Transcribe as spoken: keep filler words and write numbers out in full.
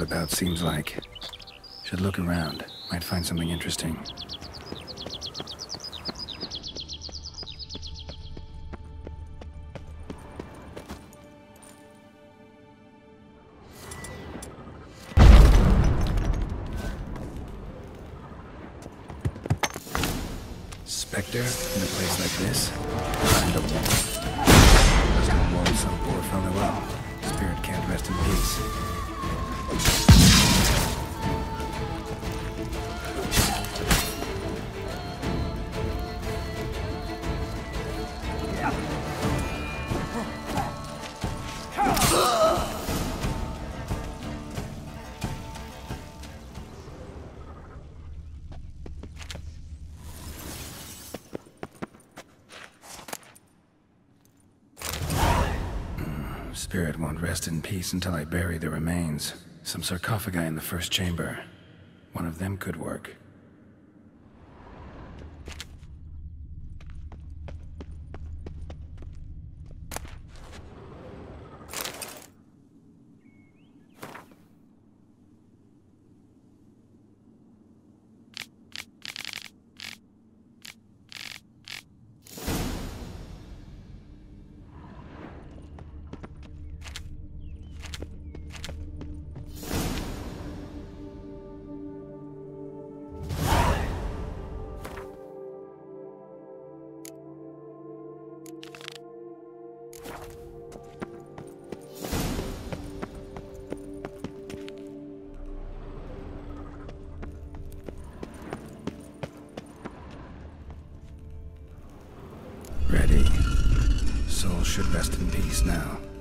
about seems like. Should look around. Might find something interesting. Spectre in a place like this? Find a wall. Some wall, some poor fellow up. Spirit can't rest in peace. Spirit won't rest in peace until I bury the remains. Some sarcophagi in the first chamber. One of them could work. Ready. Soul should rest in peace now.